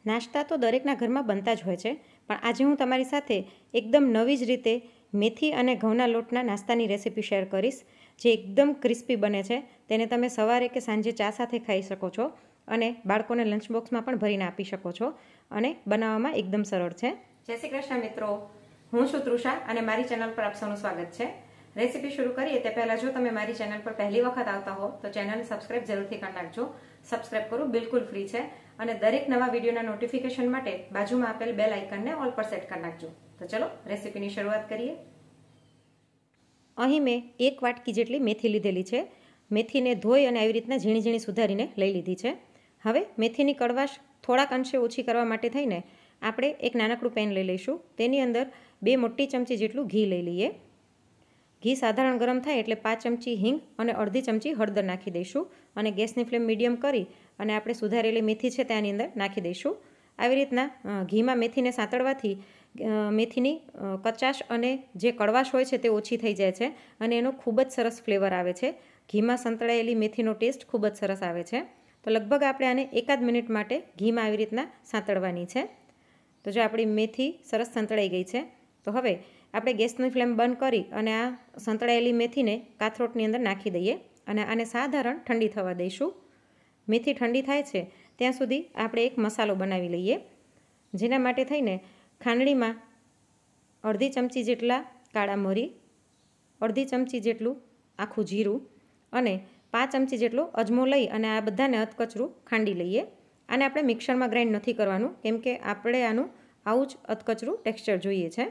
નાસ્તા તો દરેકના ઘરમાં બનતા જ હોય છે, પણ આજે હું તમારી સાથે એકદમ નવી જ રીતે મેથી અને ઘઉંના લોટના નાસ્તાની રેસીપી શેર કરીશ, જે એકદમ ક્રિસ્પી બને છે. તેને તમે સવારે કે સાંજે ચા સાથે ખાઈ શકો છો અને બાળકોને લંચ બોક્સમાં પણ ભરીને આપી શકો છો અને બનાવવામાં એકદમ સરળ છે. જય શ્રી કૃષ્ણ મિત્રો, હું છું તૃષા અને મારી ચેનલ પર આપ સૌનું સ્વાગત છે. રેસીપી શરૂ કરીએ તે પહેલાં જો તમે મારી ચેનલ પર પહેલી વખત આવતા હો તો ચેનલને સબસ્ક્રાઇબ જરૂરથી કરી નાખજો. સબસ્ક્રાઇબ કરવું બિલકુલ ફ્રી છે અને દરેક નવા વિડીયોના નોટિફિકેશન માટે બાજુમાં આપેલ બેલ આઇકનને ઓલ પર સેટ કરી નાખજો. તો ચલો રેસીપીની શરૂઆત કરીએ. અહીં મેં 1 વાટકી જેટલી મેથી લીધેલી છે. મેથીને ધોઈ અને આવી રીતના ઝીણી ઝીણી સુધારીને લઈ લીધી છે. હવે મેથીની કડવાશ થોડાક અંશે ઓછી કરવા માટે થઈને આપણે એક નાનકડું પેન લઈ લઈશું. તેની અંદર 2 મોટી ચમચી જેટલું ઘી લઈ લઈએ. ઘી સાધારણ ગરમ થાય એટલે 5 ચમચી હિંગ અને અડધી ચમચી હળદર નાખી દઈશું અને ગેસની ફ્લેમ મીડિયમ કરી અને આપણે સુધારેલી મેથી છે તેની અંદર નાખી દઈશું. આવી રીતના ઘીમાં મેથીને સાંતળવાથી મેથીની કચાશ અને જે કડવાશ હોય છે તે ઓછી થઈ જાય છે અને એનો ખૂબ જ સરસ ફ્લેવર આવે છે. ઘીમાં સંતળાયેલી મેથીનો ટેસ્ટ ખૂબ જ સરસ આવે છે. તો લગભગ આપણે આને 1 મિનિટ માટે ઘીમાં આવી રીતના સાંતળવાની છે. તો જો આપણી મેથી સરસ સંતળાઈ ગઈ છે, તો હવે આપણે ગેસની ફ્લેમ બંધ કરી અને આ સંતળાયેલી મેથીને કાથરોટની અંદર નાખી દઈએ અને આને સાધારણ ઠંડી થવા દઈશું. મેથી ઠંડી થાય છે ત્યાં સુધી આપણે એક મસાલો બનાવી લઈએ, જેના માટે થઈને ખાંડણીમાં અડધી ચમચી જેટલા કાળા મરી, અડધી ચમચી જેટલું આખું જીરું અને 5 ચમચી જેટલો અજમો લઈ અને આ બધાને અધકચરું ખાંડી લઈએ. આને આપણે મિક્સરમાં ગ્રાઇન્ડ નથી કરવાનું, કેમ કે આપણે આનું આવું જ અધકચરું ટેક્સચર જોઈએ છે.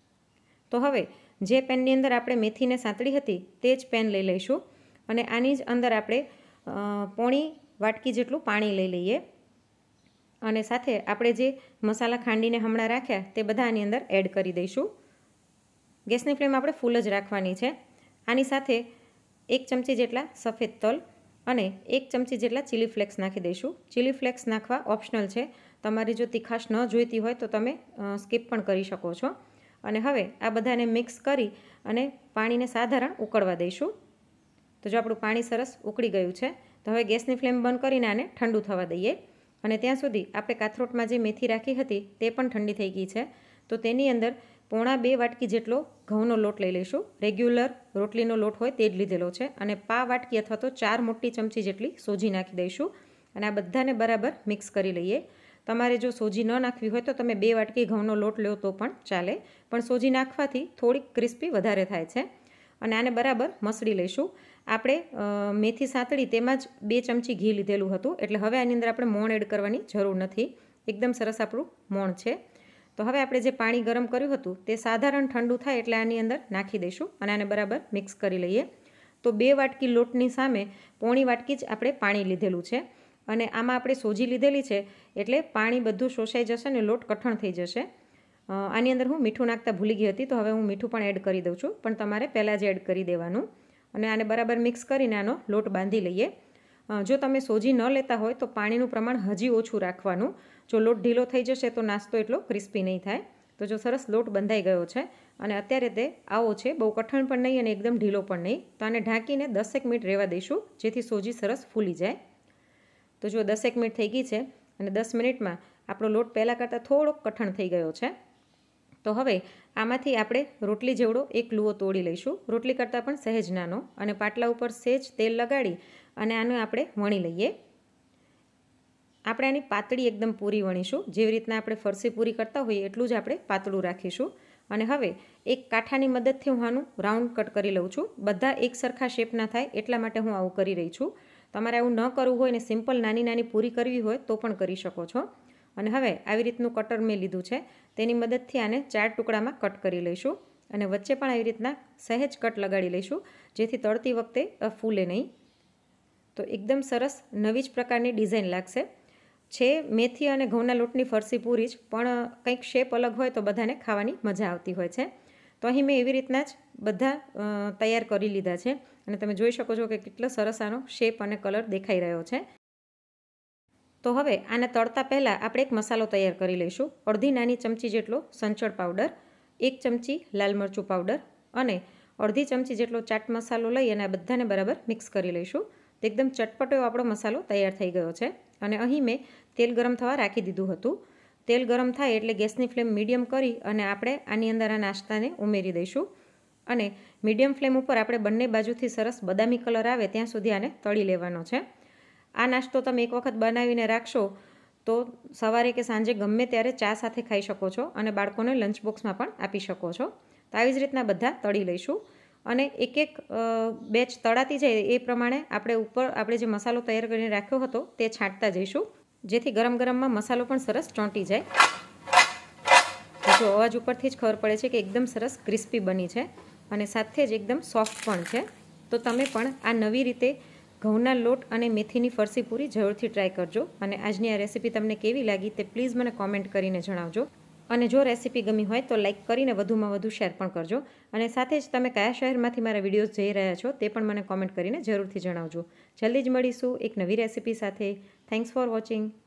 તો હવે જે પેનની અંદર આપણે મેથીને સાંતળી હતી તે જ પેન લઈ લઈશું અને આની જ અંદર આપણે પોણી વાટકી જેટલું પાણી લઈ લઈએ અને સાથે આપણે જે મસાલા ખાંડીને હમણાં રાખ્યા તે બધા આની અંદર એડ કરી દઈશું. ગેસની ફ્લેમ આપણે ફૂલ જ રાખવાની છે. આની સાથે 1 ચમચી જેટલા સફેદ તલ અને 1 ચમચી જેટલા ચીલી ફ્લેક્સ નાખી દઈશું. ચીલી ફ્લેક્સ નાખવા ઓપ્શનલ છે. તમારી જો તીખાશ ન જોઈતી હોય તો તમે સ્કીપ પણ કરી શકો છો. અને હવે આ બધાને મિક્સ કરી અને પાણીને સાધારણ ઉકળવા દઈશું. તો જો આપણું પાણી સરસ ઉકળી ગયું છે, તો હવે ગેસની ફ્લેમ બંધ કરીને આને ઠંડુ થવા દઈએ અને ત્યાં સુધી આપણે કાથરોટમાં જે મેથી રાખી હતી તે પણ ઠંડી થઈ ગઈ છે. તો તેની અંદર પોણા 2 વાટકી જેટલો ઘઉંનો લોટ લઈ લઈશું. રેગ્યુલર રોટલીનો લોટ હોય તે જ લીધેલો છે અને પા વાટકી અથવા તો 4 મોટી ચમચી જેટલી સોજી નાખી દઈશું અને આ બધાને બરાબર મિક્સ કરી લઈએ. તમારે જો સોજી ન નાખવી હોય તો તમે 2 વાટકી ઘઉંનો લોટ લો તો પણ ચાલે, પણ સોજી નાખવાથી થોડીક ક્રિસ્પી વધારે થાય છે અને આને બરાબર મસળી લઈશું. આપણે મેથી સાંતળી તેમાં જ 2 ચમચી ઘી લીધેલું હતું, એટલે હવે આની અંદર આપણે મોણ એડ કરવાની જરૂર નથી. એકદમ સરસ આપણું મોણ છે. તો હવે આપણે જે પાણી ગરમ કર્યું હતું તે સાધારણ ઠંડુ થાય એટલે આની અંદર નાખી દઈશું અને આને બરાબર મિક્સ કરી લઈએ. તો 2 વાટકી લોટની સામે પોણી વાટકી જ આપણે પાણી લીધેલું છે અને આમાં આપણે સોજી લીધેલી છે એટલે પાણી બધું શોષાઈ જશે અને લોટ કઠણ થઈ જશે. આની અંદર હું મીઠું નાખતા ભૂલી ગઈ હતી, તો હવે હું મીઠું પણ એડ કરી દઉં છું, પણ તમારે પહેલાં જ એડ કરી દેવાનું અને આને બરાબર મિક્સ કરીને આનો લોટ બાંધી લઈએ. જો તમે સોજી ન લેતા હોય તો પાણીનું પ્રમાણ હજી ઓછું રાખવાનું. જો લોટ ઢીલો થઈ જશે તો નાસ્તો એટલો ક્રિસ્પી નહીં થાય. તો જો સરસ લોટ બંધાઈ ગયો છે અને અત્યારે તે આવો છે, બહુ કઠણ પણ નહીં અને એકદમ ઢીલો પણ નહીં. તો આને ઢાંકીને 10 મિનિટ રહેવા દઈશું, જેથી સોજી સરસ ફૂલી જાય. તો જો 10 મિનિટ થઈ ગઈ છે અને 10 મિનિટમાં આપણો લોટ પહેલાં કરતાં થોડોક કઠણ થઈ ગયો છે. તો હવે આમાંથી આપણે રોટલી જેવડો એક લુઓ તોડી લઈશું, રોટલી કરતાં પણ સહેજ નાનો, અને પાટલા ઉપર સહેજ તેલ લગાડી અને આને આપણે વણી લઈએ. આપણે આની પાતળી એકદમ પૂરી વણીશું. જેવી રીતના આપણે ફરસી પૂરી કરતા હોઈએ એટલું જ આપણે પાતળું રાખીશું. અને હવે એક કાંઠાની મદદથી હું આનું રાઉન્ડ કટ કરી લઉં છું. બધા એક સરખા શેપના થાય એટલા માટે હું આવું કરી રહી છું. તમારે આવું ન કરવું હોય ને સિમ્પલ નાની નાની પૂરી કરવી હોય તો પણ કરી શકો છો. અને હવે આવી રીતનું કટર મેં લીધું છે, તેની મદદથી આને 4 ટુકડામાં કટ કરી લઈશું અને વચ્ચે પણ આવી રીતના સહેજ કટ લગાડી લઈશું, જેથી તળતી વખતે ફૂલે નહીં. તો એકદમ સરસ નવી જ પ્રકારની ડિઝાઇન લાગશે. છે મેથી અને ઘઉંના લોટની ફરસી પૂરી જ, પણ કંઈક શેપ અલગ હોય તો બધાને ખાવાની મજા આવતી હોય છે. તો અહીં મેં એવી રીતના જ બધા તૈયાર કરી લીધા છે અને તમે જોઈ શકો છો કે કેટલો સરસ આનો શેપ અને કલર દેખાઈ રહ્યો છે. તો હવે આને તળતા પહેલાં આપણે એક મસાલો તૈયાર કરી લઈશું. અડધી નાની ચમચી જેટલો સંચળ પાવડર, 1 ચમચી લાલ મરચું પાવડર અને અડધી ચમચી જેટલો ચાટ મસાલો લઈ અને આ બધાને બરાબર મિક્સ કરી લઈશું. તો એકદમ ચટપટો આપણો મસાલો તૈયાર થઈ ગયો છે અને અહીં મેં તેલ ગરમ થવા રાખી દીધું હતું. તેલ ગરમ થાય એટલે ગેસની ફ્લેમ મીડિયમ કરી અને આપણે આની અંદર આ નાસ્તાને ઉમેરી દઈશું અને મીડિયમ ફ્લેમ ઉપર આપણે બંને બાજુથી સરસ બદામી કલર આવે ત્યાં સુધી આને તળી લેવાનો છે. આ નાસ્તો તમે એક વખત બનાવીને રાખશો તો સવારે કે સાંજે ગમે ત્યારે ચા સાથે ખાઈ શકો છો અને બાળકોને લંચ બોક્સમાં પણ આપી શકો છો. તો આવી જ રીતના બધા તળી લઈશું અને એક એક બેચ તળાતી જાય એ પ્રમાણે આપણે જે મસાલો તૈયાર કરીને રાખ્યો હતો તે છાંટતા જઈશું, જેથી ગરમ ગરમમાં મસાલો પણ સરસ ચોંટી જાય. જો અવાજ ઉપરથી જ ખબર પડે છે કે એકદમ સરસ ક્રિસ્પી બની છે અને સાથે જ એકદમ સોફ્ટ પણ છે. તો તમે પણ આ નવી રીતે ઘઉંના લોટ અને મેથીની ફરસી પૂરી જરૂરથી ટ્રાય કરજો અને આજની આ રેસીપી તમને કેવી લાગી તે પ્લીઝ મને કોમેન્ટ કરીને જણાવજો. અને જો રેસીપી ગમી હોય તો લાઇક કરીને વધુમાં વધુ શેર પણ કરજો અને સાથે જ તમે કયા શહેરમાંથી મારા વિડીયોઝ જોઈ રહ્યા છો તે પણ મને કોમેન્ટ કરીને જરૂરથી જણાવજો. જલ્દી જ મળીશું એક નવી રેસીપી સાથે. Thanks for watching.